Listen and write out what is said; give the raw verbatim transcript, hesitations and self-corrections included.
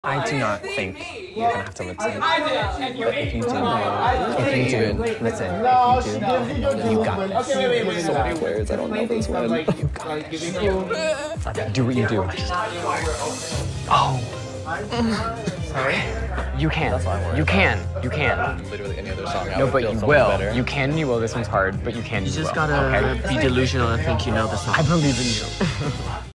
I do not think you're gonna have to lip sync. But if you do, if you do, listen, if you do, you got this. So many words, I don't know this one. You got this. Okay, do what you do. Oh. Sorry? You can. You can. You can. Literally any other song. No, but you will. You can and you will. This one's hard, but you can. You you just will. gotta okay? be delusional and think you know the song. I believe in you.